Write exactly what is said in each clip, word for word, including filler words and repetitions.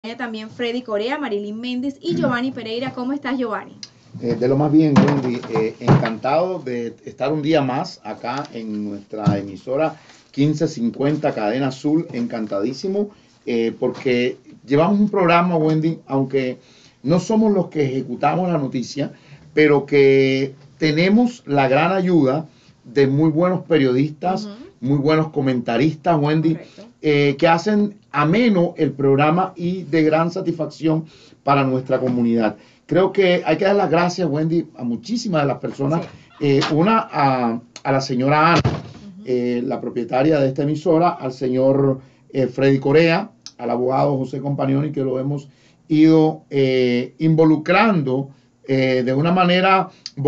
También Freddy Corea, Marilyn Méndez y Giovanni Pereira. ¿Cómo estás, Giovanni? Eh, de lo más bien, Wendy, eh, encantado de estar un día más acá en nuestra emisora quince cincuenta Cadena Azul, encantadísimo, eh, porque llevamos un programa, Wendy, aunque no somos los que ejecutamos la noticia, pero que tenemos la gran ayuda de muy buenos periodistas, uh-huh. muy buenos comentaristas, Wendy, eh, que hacen ameno el programa y de gran satisfacción para nuestra comunidad. Creo que hay que dar las gracias, Wendy, a muchísimas de las personas. Sí. Eh, una a, a la señora Ana, uh-huh. eh, la propietaria de esta emisora, al señor eh, Freddy Corea, al abogado José Compagnoni, que lo hemos ido eh, involucrando eh, de una manera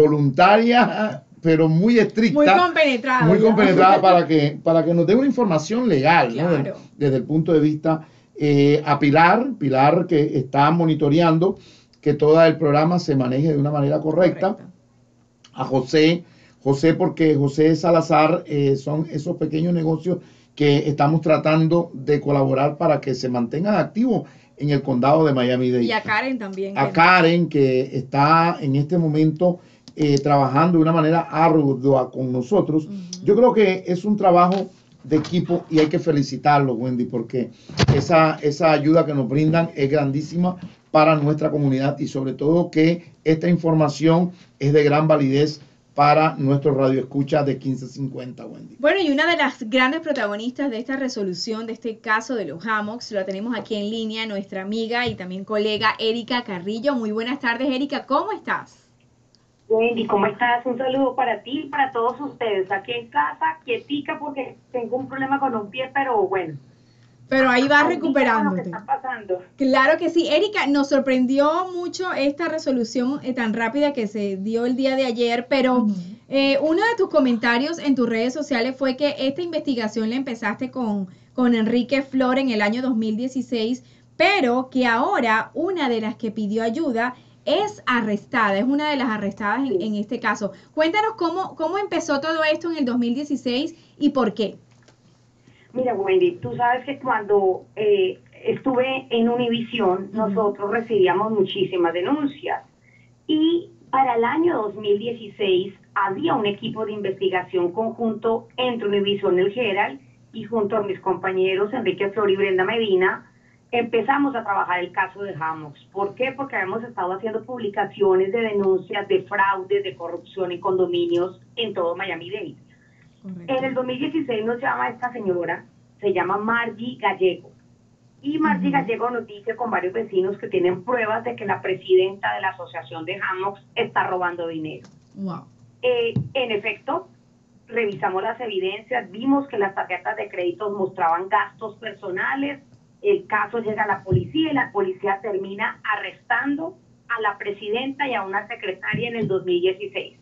voluntaria, pero muy estricta. Muy compenetrada. Muy compenetrada para que, para que nos dé una información legal, claro. ¿no? Desde, desde el punto de vista eh, a Pilar, Pilar que está monitoreando que todo el programa se maneje de una manera correcta. Correcto. A José, José porque José Salazar eh, son esos pequeños negocios que estamos tratando de colaborar para que se mantengan activos en el condado de Miami-Dade. Y a Karen también. A Karen, que está en este momento eh, trabajando de una manera ardua con nosotros. Uh-huh. Yo creo que es un trabajo de equipo y hay que felicitarlos, Wendy, porque esa, esa ayuda que nos brindan es grandísima para nuestra comunidad y sobre todo que esta información es de gran validez para nuestros radioescuchas de quince cincuenta, Wendy. Bueno, y una de las grandes protagonistas de esta resolución, de este caso de los hammocks, la tenemos aquí en línea, nuestra amiga y también colega Erika Carrillo. Muy buenas tardes, Erika, ¿cómo estás? Wendy, ¿cómo estás? Un saludo para ti y para todos ustedes. Aquí en casa, quietica porque tengo un problema con un pie, pero bueno. Pero ahí vas recuperándote. Lo que está pasando. Claro que sí. Erika, nos sorprendió mucho esta resolución eh, tan rápida que se dio el día de ayer, pero uh-huh. eh, uno de tus comentarios en tus redes sociales fue que esta investigación la empezaste con, con Enrique Flor en el año dos mil dieciséis, pero que ahora una de las que pidió ayuda es arrestada, es una de las arrestadas en, en este caso. Cuéntanos cómo, cómo empezó todo esto en el dos mil dieciséis y por qué. Mira, Wendy, tú sabes que cuando eh, estuve en Univisión, uh-huh. nosotros recibíamos muchísimas denuncias. Y para el año dos mil dieciséis había un equipo de investigación conjunto entre Univisión, el Herald, y junto a mis compañeros Enrique Flor y Brenda Medina, empezamos a trabajar el caso de hammocks. ¿Por qué? Porque habíamos estado haciendo publicaciones de denuncias de fraudes, de corrupción y condominios en todo Miami-Dade. Correcto. En el dos mil dieciséis nos llama esta señora, se llama Margie Gallego. Y Margie uh-huh. Gallego nos dice con varios vecinos que tienen pruebas de que la presidenta de la asociación de hammocks está robando dinero. Wow. Eh, en efecto, revisamos las evidencias, vimos que las tarjetas de crédito mostraban gastos personales. El caso llega a la policía y la policía termina arrestando a la presidenta y a una secretaria en el dos mil dieciséis.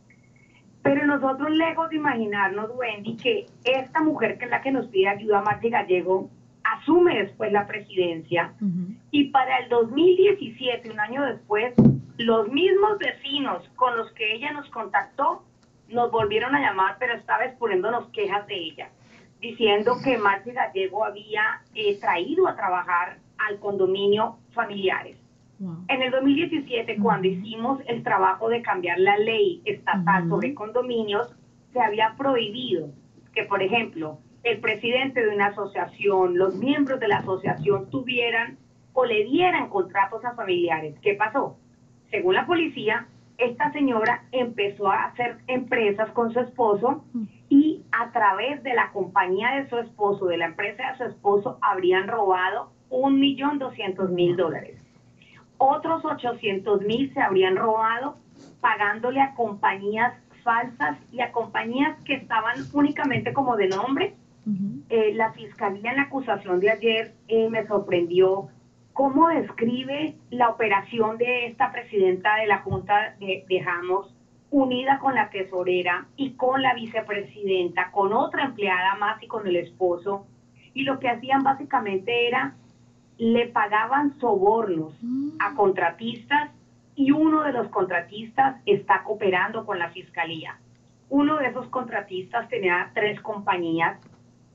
Pero nosotros, lejos de imaginarnos, Wendy, que esta mujer que es la que nos pide ayuda, Margie Gallego, asume después la presidencia. Uh-huh. Y para el dos mil diecisiete, un año después, los mismos vecinos con los que ella nos contactó, nos volvieron a llamar, pero esta vez poniéndonos quejas de ella, diciendo que Margie Gallego había eh, traído a trabajar al condominio familiares. Wow. En el dos mil diecisiete, uh-huh. cuando hicimos el trabajo de cambiar la ley estatal uh-huh. sobre condominios, se había prohibido que, por ejemplo, el presidente de una asociación, los miembros de la asociación tuvieran o le dieran contratos a familiares. ¿Qué pasó? Según la policía, esta señora empezó a hacer empresas con su esposo uh-huh. y a través de la compañía de su esposo, de la empresa de su esposo, habrían robado un millón doscientos mil dólares. Otros ochocientos mil se habrían robado pagándole a compañías falsas y a compañías que estaban únicamente como de nombre. Uh-huh. Eh, la fiscalía en la acusación de ayer eh, me sorprendió cómo describe la operación de esta presidenta de la Junta de, de hammocks, unida con la tesorera y con la vicepresidenta, con otra empleada más y con el esposo. Y lo que hacían básicamente era le pagaban sobornos a contratistas y uno de los contratistas está cooperando con la fiscalía. Uno de esos contratistas tenía tres compañías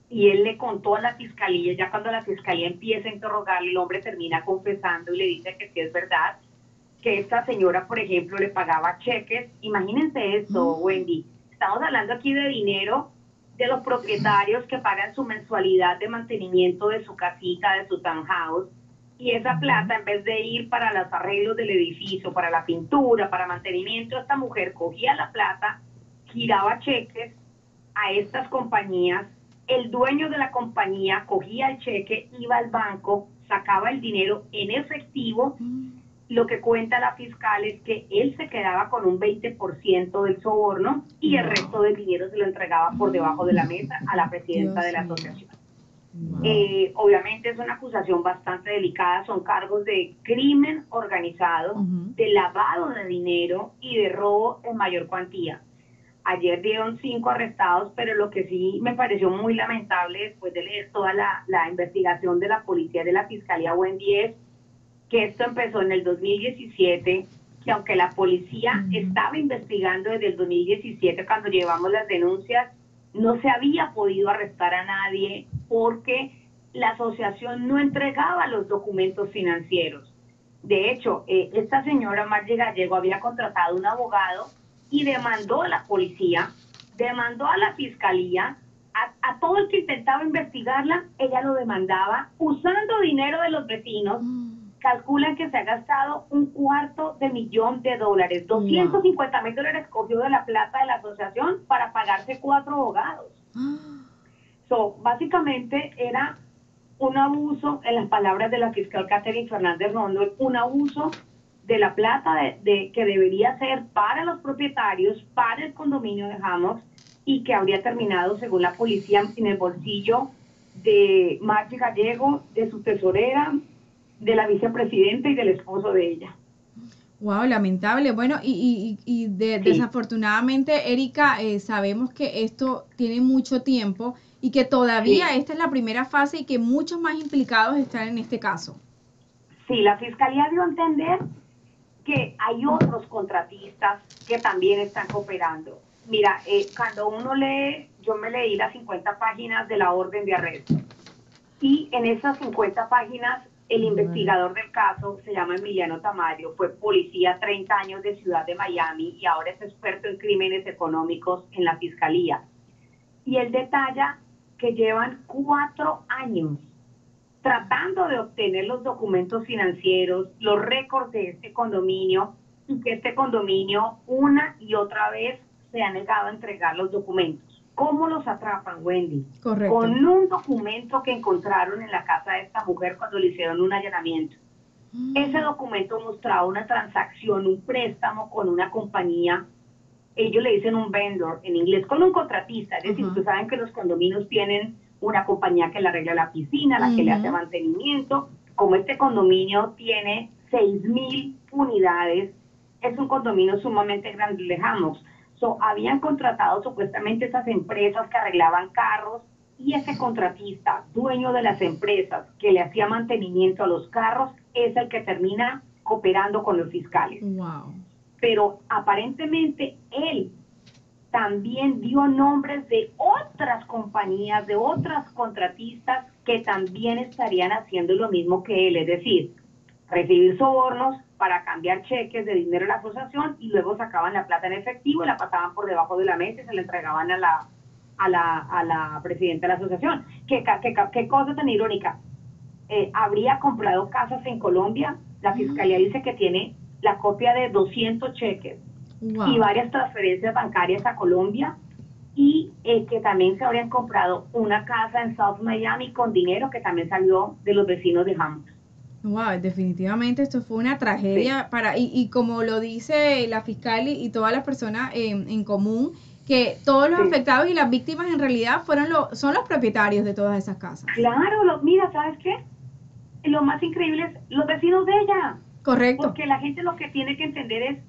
y él le contó a la fiscalía. Ya cuando la fiscalía empieza a interrogarle, el hombre termina confesando y le dice que sí es verdad, que esta señora, por ejemplo, le pagaba cheques. Imagínense esto, Wendy, estamos hablando aquí de dinero de los propietarios que pagan su mensualidad de mantenimiento de su casita, de su townhouse, y esa plata, en vez de ir para los arreglos del edificio, para la pintura, para mantenimiento, esta mujer cogía la plata, giraba cheques a estas compañías, el dueño de la compañía cogía el cheque, iba al banco, sacaba el dinero en efectivo. Lo que cuenta la fiscal es que él se quedaba con un veinte por ciento del soborno y el resto del dinero se lo entregaba por debajo de la mesa a la presidenta de la asociación. Wow. Eh, obviamente es una acusación bastante delicada, son cargos de crimen organizado, uh-huh. de lavado de dinero y de robo en mayor cuantía. Ayer dieron cinco arrestados, pero lo que sí me pareció muy lamentable después de leer toda la, la investigación de la policía y de la fiscalía, Wendy, es que esto empezó en el dos mil diecisiete, que aunque la policía uh-huh. estaba investigando desde el dos mil diecisiete cuando llevamos las denuncias, no se había podido arrestar a nadie porque la asociación no entregaba los documentos financieros. De hecho, eh, esta señora Margie Gallego había contratado un abogado y demandó a la policía, demandó a la fiscalía, a, a todo el que intentaba investigarla, ella lo demandaba usando dinero de los vecinos. Mm. Calculan que se ha gastado un cuarto de millón de dólares, doscientos cincuenta mil dólares cogió de la plata de la asociación para pagarse cuatro abogados. So, básicamente era un abuso, en las palabras de la fiscal Catherine Fernández Rondo, un abuso de la plata de, de, que debería ser para los propietarios, para el condominio de Hammocks, y que habría terminado, según la policía, en el bolsillo de Margie Gallego, de su tesorera, de la vicepresidenta y del esposo de ella. Wow, lamentable. Bueno, y, y, y de, sí. desafortunadamente, Erika, eh, sabemos que esto tiene mucho tiempo y que todavía sí. esta es la primera fase y que muchos más implicados están en este caso. Sí, la fiscalía dio a entender que hay otros contratistas que también están cooperando. Mira, eh, cuando uno lee, yo me leí las cincuenta páginas de la orden de arresto, y en esas cincuenta páginas el investigador del caso se llama Emiliano Tamayo, fue policía treinta años de Ciudad de Miami y ahora es experto en crímenes económicos en la fiscalía. Y él detalla que llevan cuatro años tratando de obtener los documentos financieros, los récords de este condominio, y que este condominio una y otra vez se ha negado a entregar los documentos. ¿Cómo los atrapan, Wendy? Correcto. Con un documento que encontraron en la casa de esta mujer cuando le hicieron un allanamiento. Mm. Ese documento mostraba una transacción, un préstamo con una compañía, ellos le dicen un vendor en inglés, con un contratista. Es decir, uh-huh. ustedes saben que los condominios tienen una compañía que le arregla la piscina, la uh-huh. que le hace mantenimiento. Como este condominio tiene seis mil unidades, es un condominio sumamente grande de Hammocks. So, habían contratado supuestamente esas empresas que arreglaban carros, y ese contratista, dueño de las empresas que le hacía mantenimiento a los carros, es el que termina cooperando con los fiscales. Wow. Pero aparentemente él también dio nombres de otras compañías, de otras contratistas que también estarían haciendo lo mismo que él, es decir, recibir sobornos para cambiar cheques de dinero a la asociación y luego sacaban la plata en efectivo y la pasaban por debajo de la mesa y se la entregaban a la a la, a la presidenta de la asociación. ¿Qué, qué, qué cosa tan irónica? Eh, habría comprado casas en Colombia, la fiscalía dice que tiene la copia de doscientos cheques wow. y varias transferencias bancarias a Colombia, y eh, que también se habrían comprado una casa en South Miami con dinero que también salió de los vecinos de Hammocks. Wow, definitivamente esto fue una tragedia sí. para y, y como lo dice la fiscal y, y todas las personas eh, en común, que todos los sí. afectados y las víctimas en realidad fueron lo, son los propietarios de todas esas casas. Claro, lo, mira, ¿sabes qué? Lo más increíble es los vecinos de ella. Correcto. Porque la gente lo que tiene que entender es,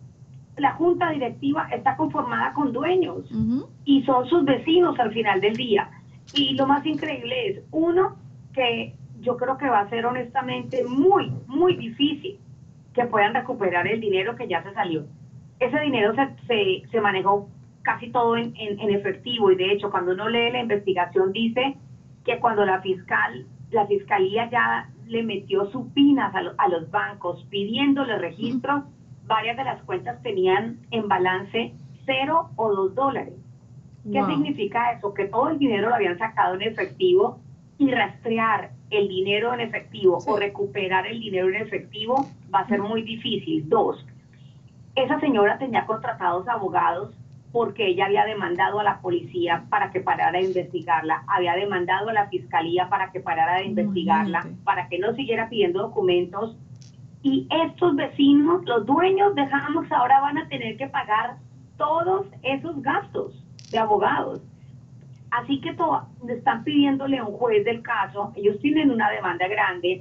la junta directiva está conformada con dueños uh-huh. y son sus vecinos al final del día. Y lo más increíble es, uno, que yo creo que va a ser honestamente muy, muy difícil que puedan recuperar el dinero que ya se salió. Ese dinero se, se, se manejó casi todo en, en, en efectivo, y de hecho cuando uno lee la investigación dice que cuando la fiscal, la fiscalía ya le metió supinas a, lo, a los bancos pidiéndole registro, varias de las cuentas tenían en balance cero o dos dólares. ¿Qué wow. significa eso? Que todo el dinero lo habían sacado en efectivo, y rastrear el dinero en efectivo sí. o recuperar el dinero en efectivo va a ser muy difícil. Dos, esa señora tenía contratados abogados porque ella había demandado a la policía para que parara de investigarla, había demandado a la fiscalía para que parara de investigarla, Imagínate. para que no siguiera pidiendo documentos, y estos vecinos, los dueños de Hammocks, ahora van a tener que pagar todos esos gastos de abogados. Así que to- están pidiéndole a un juez del caso, ellos tienen una demanda grande,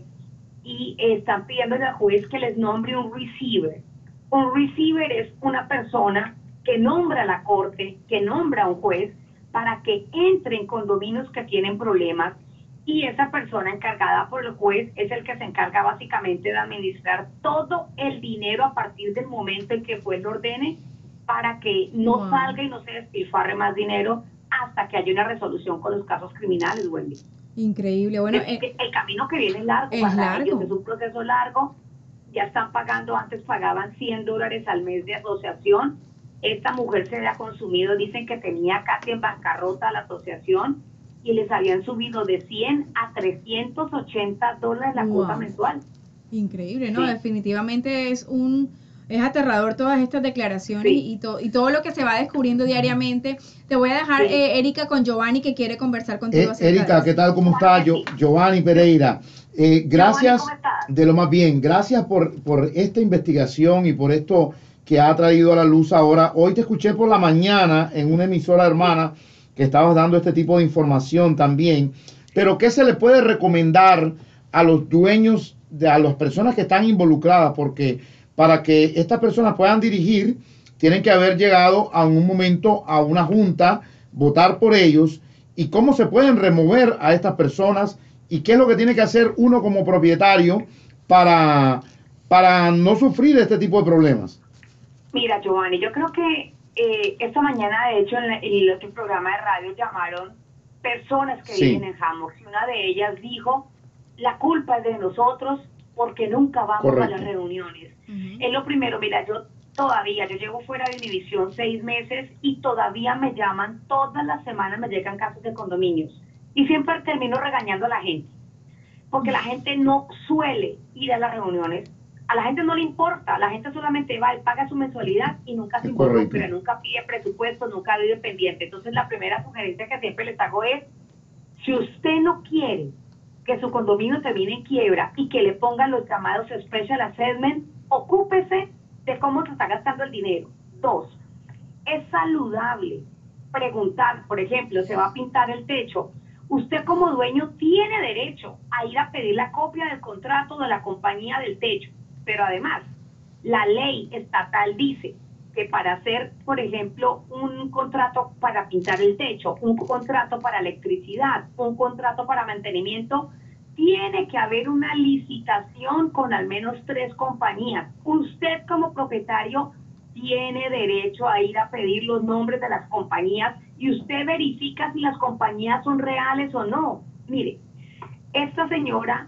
y están pidiéndole al juez que les nombre un receiver. Un receiver es una persona que nombra a la corte, que nombra a un juez, para que entre en condominios que tienen problemas, y esa persona encargada por el juez es el que se encarga básicamente de administrar todo el dinero a partir del momento en que el juez lo ordene, para que no wow. salga y no se despilfarre más dinero hasta que haya una resolución con los casos criminales, Wendy. Increíble. Bueno, el, eh, el camino que viene es largo es para largo. ellos, es un proceso largo. Ya están pagando, antes pagaban cien dólares al mes de asociación. Esta mujer se había consumido, dicen que tenía casi en bancarrota la asociación, y les habían subido de cien a trescientos ochenta dólares la wow. cuota mensual. Increíble, ¿no? Sí. Definitivamente es un... Es aterrador todas estas declaraciones sí. y, to, y todo lo que se va descubriendo diariamente. Te voy a dejar, sí. eh, Erika, con Giovanni, que quiere conversar contigo. Eh, Erika, ¿qué tal? ¿Cómo está? Yo, Giovanni Pereira. Eh, gracias, Giovanni, de lo más bien, gracias por, por esta investigación y por esto que ha traído a la luz ahora. Hoy te escuché por la mañana en una emisora hermana que estabas dando este tipo de información también. Pero ¿qué se le puede recomendar a los dueños, de, a las personas que están involucradas? Porque para que estas personas puedan dirigir, tienen que haber llegado a un momento a una junta, votar por ellos, y cómo se pueden remover a estas personas, y qué es lo que tiene que hacer uno como propietario para, para no sufrir este tipo de problemas. Mira, Giovanni, yo creo que eh, esta mañana, de hecho, en, la, en el otro programa de radio llamaron personas que sí. viven en Hammocks, y una de ellas dijo, la culpa es de nosotros porque nunca vamos Correcto. a las reuniones. Uh-huh. Es lo primero. Mira, yo todavía, yo llevo fuera de Univisión seis meses y todavía me llaman, todas las semanas me llegan casos de condominios, y siempre termino regañando a la gente, porque la gente no suele ir a las reuniones, a la gente no le importa, la gente solamente va y paga su mensualidad y nunca se involucra, nunca pide presupuesto, nunca vive pendiente. Entonces la primera sugerencia que siempre les hago es, si usted no quiere que su condominio termine en quiebra y que le pongan los llamados Special Assessment, ocúpese de cómo se está gastando el dinero. Dos, es saludable preguntar, por ejemplo, se va a pintar el techo. Usted como dueño tiene derecho a ir a pedir la copia del contrato de la compañía del techo, pero además, la ley estatal dice que para hacer, por ejemplo, un contrato para pintar el techo, un contrato para electricidad, un contrato para mantenimiento, tiene que haber una licitación con al menos tres compañías. Usted como propietario tiene derecho a ir a pedir los nombres de las compañías, y usted verifica si las compañías son reales o no. Mire, esta señora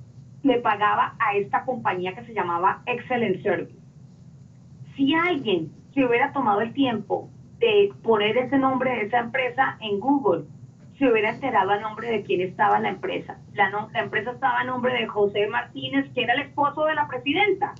le pagaba a esta compañía que se llamaba Excellent Service. Si alguien se hubiera tomado el tiempo de poner ese nombre de esa empresa en Google, se hubiera enterado a nombre de quién estaba la empresa. La, no, la empresa estaba a nombre de José Martínez, que era el esposo de la presidenta.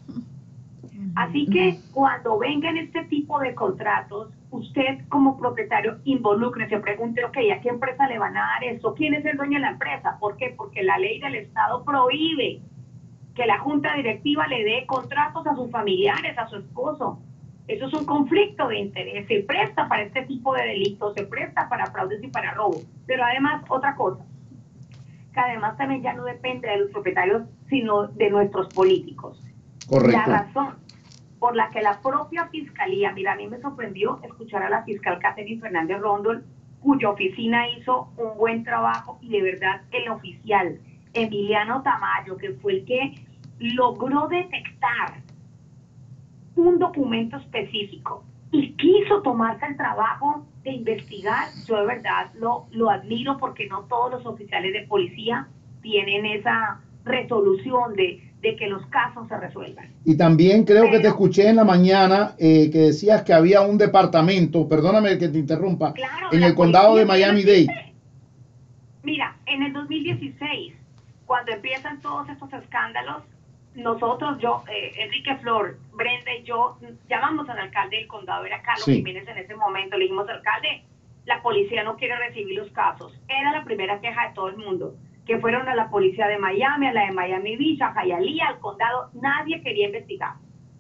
Así que cuando vengan este tipo de contratos, usted como propietario involúcrese, pregunte, ok, ¿a qué empresa le van a dar eso? ¿Quién es el dueño de la empresa? ¿Por qué? Porque la ley del Estado prohíbe que la junta directiva le dé contratos a sus familiares, a su esposo. Eso es un conflicto de interés, se presta para este tipo de delitos, se presta para fraudes y para robos. Pero además, otra cosa, que además también ya no depende de los propietarios, sino de nuestros políticos. Correcto. La razón por la que la propia fiscalía, mira, a mí me sorprendió escuchar a la fiscal Catherine Fernández Rondón, cuya oficina hizo un buen trabajo, y de verdad el oficial Emiliano Tamayo, que fue el que logró detectar un documento específico y quiso tomarse el trabajo de investigar. Yo de verdad lo, lo admiro, porque no todos los oficiales de policía tienen esa resolución de, de que los casos se resuelvan. Y también creo Pero, que te escuché en la mañana eh, que decías que había un departamento, perdóname que te interrumpa, claro, en el condado de Miami-Dade. Mira, en el dos mil dieciséis, cuando empiezan todos estos escándalos, nosotros, yo, eh, Enrique Flor, Brenda y yo, llamamos al alcalde del condado, era Carlos Sí. Jiménez en ese momento, le dijimos, alcalde, la policía no quiere recibir los casos. Era la primera queja de todo el mundo, que fueron a la policía de Miami, a la de Miami Beach, a Hialeah, al condado, nadie quería investigar.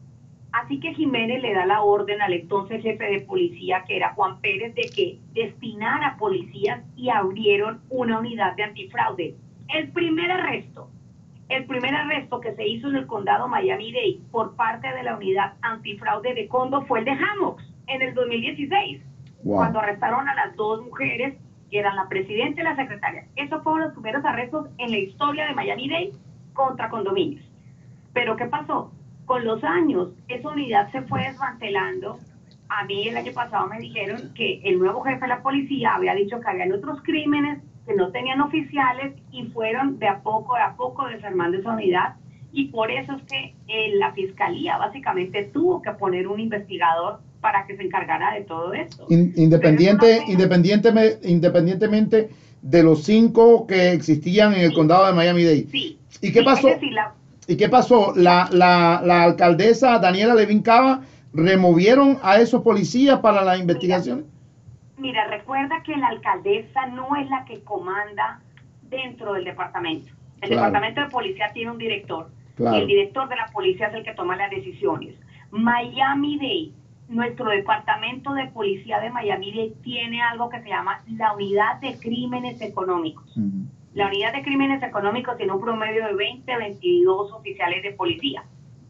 Así que Jiménez le da la orden al entonces jefe de policía, que era Juan Pérez, de que destinara policías, y abrieron una unidad de antifraude. El primer arresto, el primer arresto que se hizo en el condado Miami-Dade por parte de la unidad antifraude de Condo fue el de Hammocks en el dos mil dieciséis, wow. Cuando arrestaron a las dos mujeres, que eran la presidenta y la secretaria. Esos fueron los primeros arrestos en la historia de Miami-Dade contra condominios. Pero ¿qué pasó? Con los años, esa unidad se fue desmantelando. A mí el año pasado me dijeron que el nuevo jefe de la policía había dicho que habían otros crímenes que no tenían oficiales, y fueron de a poco, de a poco desarmando esa unidad. Y por eso es que eh, la fiscalía básicamente tuvo que poner un investigador para que se encargara de todo esto. Independiente, independientemente, independientemente de los cinco que existían en el sí. condado de Miami-Dade. Sí. ¿Y qué sí, pasó? Es decir, la, ¿Y qué pasó? La, la, la alcaldesa Daniela Levin Cava removieron a esos policías para la investigación. Mira, mira, recuerda que la alcaldesa no es la que comanda dentro del departamento. El claro. departamento de policía tiene un director. Claro. El director de la policía es el que toma las decisiones. Miami-Dade, nuestro departamento de policía de Miami-Dade, tiene algo que se llama la unidad de crímenes económicos. Uh-huh. La unidad de crímenes económicos tiene un promedio de veinte, veintidós oficiales de policía.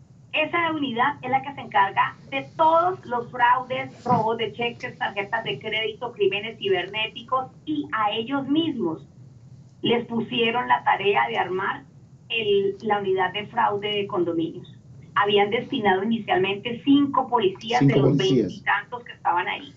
Esa unidad es la que se encarga de todos los fraudes, robos de cheques, tarjetas de crédito, crímenes cibernéticos, y a ellos mismos les pusieron la tarea de armar el, la unidad de fraude de condominios. Habían destinado inicialmente cinco policías cinco de los veintitantos que estaban ahí.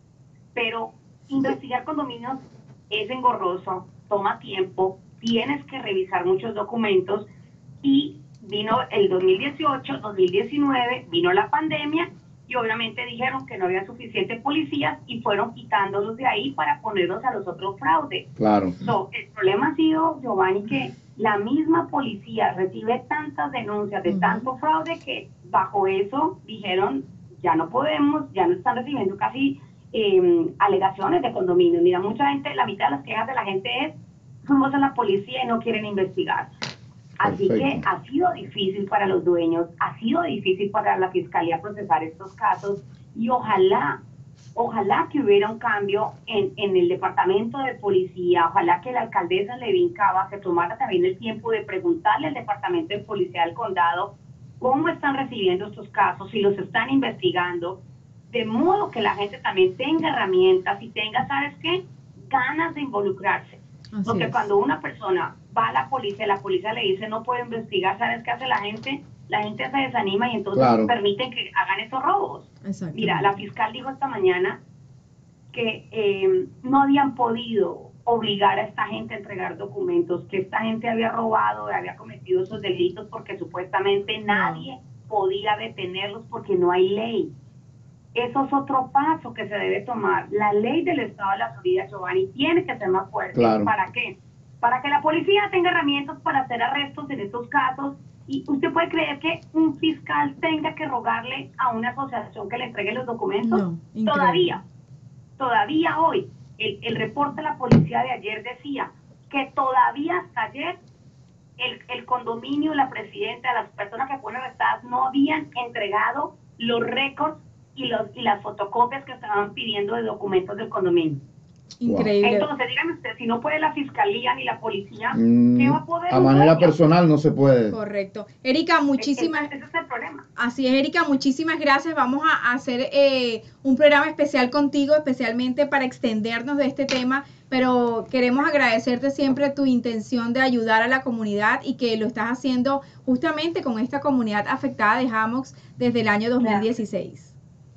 Pero investigar condominios es engorroso, toma tiempo, tienes que revisar muchos documentos, y vino el dos mil dieciocho, dos mil diecinueve, vino la pandemia, y obviamente dijeron que no había suficientes policías y fueron quitándolos de ahí para ponerlos a los otros fraudes. Claro. So, el problema ha sido, Giovanni, que la misma policía recibe tantas denuncias de uh-huh. tanto fraude que bajo eso dijeron, ya no podemos, ya no están recibiendo casi eh, alegaciones de condominios. Mira, mucha gente, la mitad de las quejas de la gente es, fuimos a la policía y no quieren investigar. Así Perfecto. Que ha sido difícil para los dueños, ha sido difícil para la fiscalía procesar estos casos, y ojalá, ojalá que hubiera un cambio en, en el departamento de policía, ojalá que la alcaldesa Levin Cava se tomara también el tiempo de preguntarle al departamento de policía del condado cómo están recibiendo estos casos, si los están investigando, de modo que la gente también tenga herramientas y tenga, ¿sabes qué?, ganas de involucrarse. Así Porque es. Cuando una persona va a la policía, la policía le dice no puedo investigar, ¿sabes qué hace la gente? La gente se desanima y entonces claro. permiten que hagan esos robos. Mira, la fiscal dijo esta mañana que eh, no habían podido obligar a esta gente a entregar documentos, que esta gente había robado, había cometido esos delitos porque supuestamente nadie no. podía detenerlos porque no hay ley. Eso es otro paso que se debe tomar. La ley del Estado de la Florida, Giovanni, tiene que ser más fuerte. Claro. ¿Para qué? Para que la policía tenga herramientas para hacer arrestos en estos casos. Y usted puede creer que un fiscal tenga que rogarle a una asociación que le entregue los documentos. No, todavía, todavía hoy, el, el reporte de la policía de ayer decía que todavía hasta ayer el, el condominio, la presidenta, las personas que fueron arrestadas no habían entregado los récords y, los, y las fotocopias que estaban pidiendo de documentos del condominio. Increíble. Entonces, dígame usted, si no puede la fiscalía ni la policía, mm, ¿qué va a poder? A manera dueño? Personal no se puede. Correcto. Erika, muchísimas... Ese, ese es el problema. Así es, Erika, muchísimas gracias. Vamos a hacer eh, un programa especial contigo, especialmente para extendernos de este tema, pero queremos agradecerte siempre tu intención de ayudar a la comunidad y que lo estás haciendo justamente con esta comunidad afectada de Hammocks desde el año dos mil dieciséis.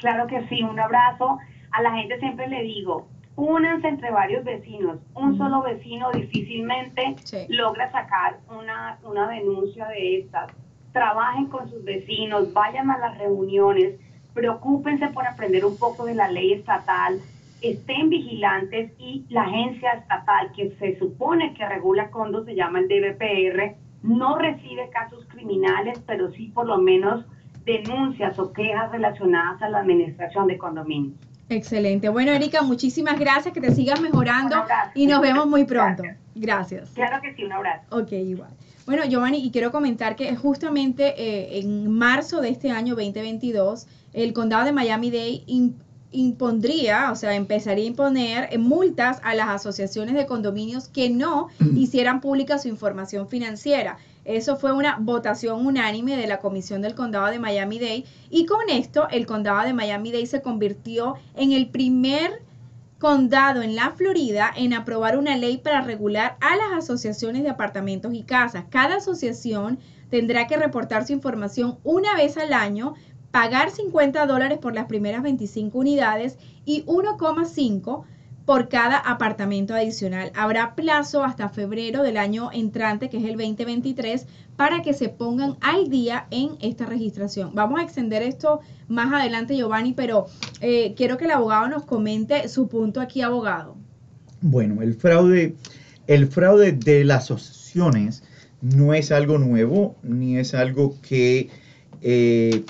Claro que sí, un abrazo. A la gente siempre le digo, únanse entre varios vecinos. Un solo vecino difícilmente sí. logra sacar una, una denuncia de estas. Trabajen con sus vecinos, vayan a las reuniones, preocúpense por aprender un poco de la ley estatal, estén vigilantes, y la agencia estatal que se supone que regula condos, se llama el D B P R, no recibe casos criminales, pero sí por lo menos denuncias o quejas relacionadas a la administración de condominios. Excelente. Bueno, Erika, muchísimas gracias, que te sigas mejorando y nos vemos muy pronto. Gracias. gracias. Claro que sí, un abrazo. Ok, igual. Bueno, Giovanni, y quiero comentar que justamente eh, en marzo de este año veinte veintidós, el condado de Miami-Dade imp impondría, o sea, empezaría a imponer multas a las asociaciones de condominios que no hicieran pública su información financiera. Eso fue una votación unánime de la Comisión del Condado de Miami-Dade, y con esto el Condado de Miami-Dade se convirtió en el primer condado en la Florida en aprobar una ley para regular a las asociaciones de apartamentos y casas. Cada asociación tendrá que reportar su información una vez al año, pagar cincuenta dólares por las primeras veinticinco unidades y uno coma cinco por cada apartamento adicional. Habrá plazo hasta febrero del año entrante, que es el veinte veintitrés, para que se pongan al día en esta registración. Vamos a extender esto más adelante, Giovanni, pero eh, quiero que el abogado nos comente su punto aquí, abogado. Bueno, el fraude, el fraude de las asociaciones no es algo nuevo, ni es algo que eh,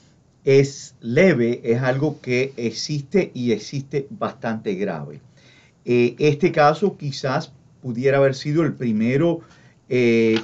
es leve, es algo que existe y existe bastante grave. Eh, este caso quizás pudiera haber sido el primero eh,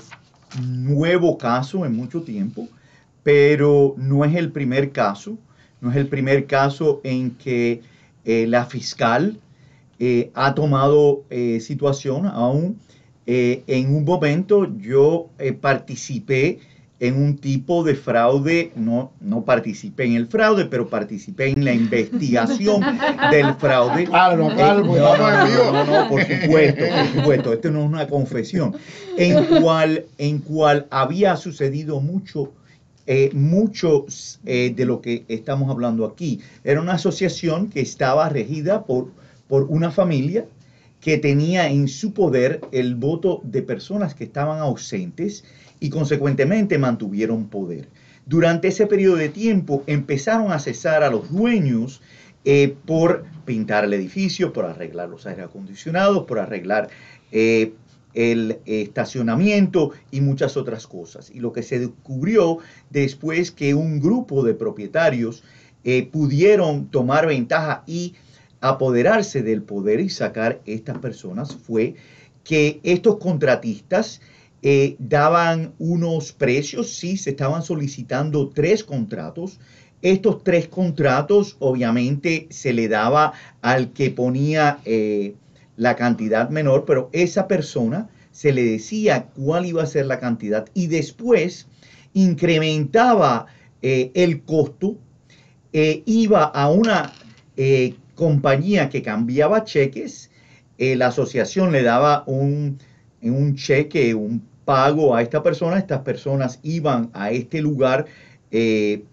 nuevo caso en mucho tiempo, pero no es el primer caso, no es el primer caso en que eh, la fiscal eh, ha tomado eh, situación. Aún eh, en un momento yo eh, participé en un tipo de fraude, no, no participé en el fraude, pero participé en la investigación del fraude. Claro, claro, eh, no, no, no, no, no, por supuesto, por supuesto, esto no es una confesión, en cual, en cual había sucedido mucho, eh, mucho eh, de lo que estamos hablando aquí. Era una asociación que estaba regida por, por una familia que tenía en su poder el voto de personas que estaban ausentes y consecuentemente mantuvieron poder. Durante ese periodo de tiempo empezaron a cesar a los dueños eh, por pintar el edificio, por arreglar los aire acondicionados, por arreglar eh, el estacionamiento y muchas otras cosas. Y lo que se descubrió después, que un grupo de propietarios eh, pudieron tomar ventaja y apoderarse del poder y sacar estas personas, fue que estos contratistas Eh, daban unos precios. Sí, se estaban solicitando tres contratos. Estos tres contratos obviamente se le daba al que ponía eh, la cantidad menor, pero esa persona se le decía cuál iba a ser la cantidad y después incrementaba eh, el costo, eh, iba a una eh, compañía que cambiaba cheques, eh, la asociación le daba un, un cheque, un pago a esta persona, estas personas iban a este lugar eh,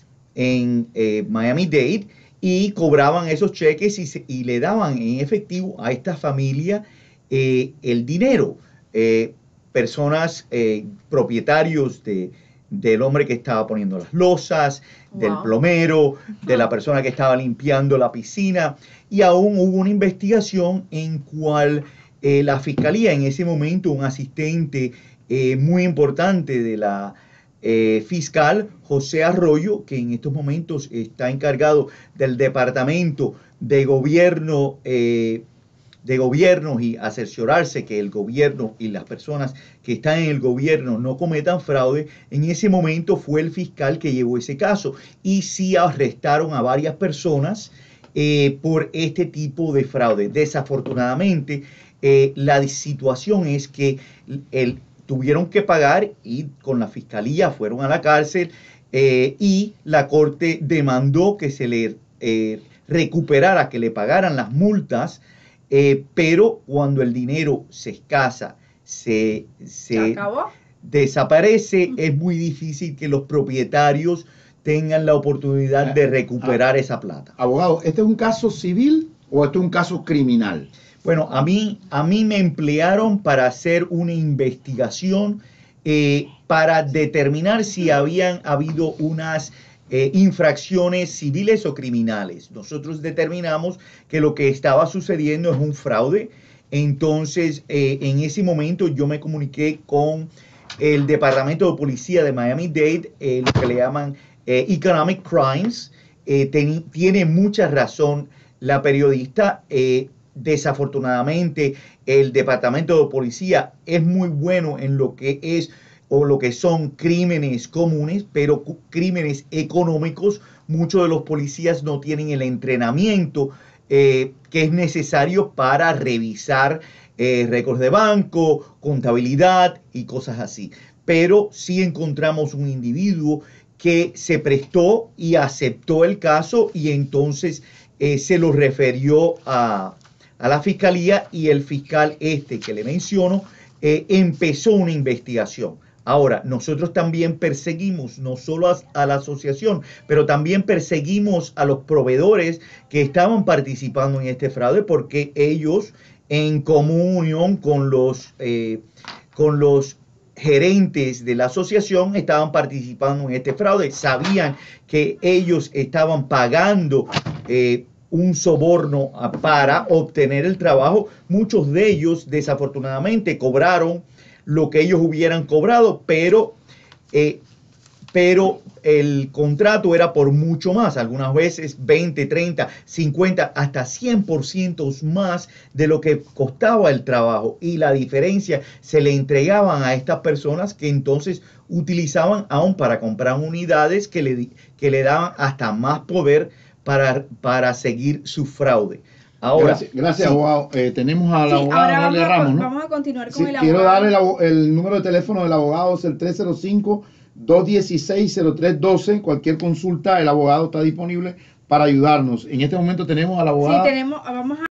en eh, Miami-Dade y cobraban esos cheques y, se, y le daban en efectivo a esta familia eh, el dinero. Eh, personas, eh, propietarios de, del hombre que estaba poniendo las losas, wow, del plomero, de la persona que estaba limpiando la piscina, y aún hubo una investigación en cual Eh, la fiscalía, en ese momento, un asistente eh, muy importante de la eh, fiscal, José Arroyo, que en estos momentos está encargado del departamento de gobierno, eh, de gobierno y asesorarse que el gobierno y las personas que están en el gobierno no cometan fraude, en ese momento fue el fiscal que llevó ese caso y sí arrestaron a varias personas eh, por este tipo de fraude. Desafortunadamente, Eh, la situación es que el, tuvieron que pagar y con la fiscalía fueron a la cárcel eh, y la corte demandó que se le eh, recuperara, que le pagaran las multas, eh, pero cuando el dinero se escasa, se, se desaparece, es muy difícil que los propietarios tengan la oportunidad de recuperar esa plata. Abogado, ¿este es un caso civil o este es un caso criminal? Bueno, a mí, a mí me emplearon para hacer una investigación eh, para determinar si habían habido unas eh, infracciones civiles o criminales. Nosotros determinamos que lo que estaba sucediendo es un fraude. Entonces, eh, en ese momento yo me comuniqué con el Departamento de Policía de Miami-Dade, eh, lo que le llaman eh, Economic Crimes. Eh, ten, tiene mucha razón la periodista. Eh, desafortunadamente, el Departamento de Policía es muy bueno en lo que es o lo que son crímenes comunes, pero crímenes económicos, muchos de los policías no tienen el entrenamiento eh, que es necesario para revisar eh, récords de banco, contabilidad y cosas así. Pero sí encontramos un individuo que se prestó y aceptó el caso y entonces eh, se lo refirió a, a la fiscalía y el fiscal este que le menciono eh, empezó una investigación. Ahora, nosotros también perseguimos no solo a, a la asociación, pero también perseguimos a los proveedores que estaban participando en este fraude porque ellos, en comunión con los, eh, con los gerentes de la asociación, estaban participando en este fraude. Sabían que ellos estaban pagando eh, un soborno para obtener el trabajo. Muchos de ellos, desafortunadamente, cobraron lo que ellos hubieran cobrado, pero, eh, pero el contrato era por mucho más, algunas veces veinte, treinta, cincuenta, hasta cien por ciento más de lo que costaba el trabajo, y la diferencia se le entregaban a estas personas que entonces utilizaban aún para comprar unidades que le, que le daban hasta más poder para, para seguir su fraude. Ahora, gracias, gracias sí. abogado. Eh, tenemos a la Sí, abogada ahora vamos, Noelia a, Ramos, ¿no? vamos a continuar con Sí, el quiero abogado. darle el, el número de teléfono del abogado, es el tres cero cinco, dos uno seis, cero tres uno dos. Cualquier consulta, el abogado está disponible para ayudarnos. En este momento tenemos al abogado. Sí, tenemos, vamos a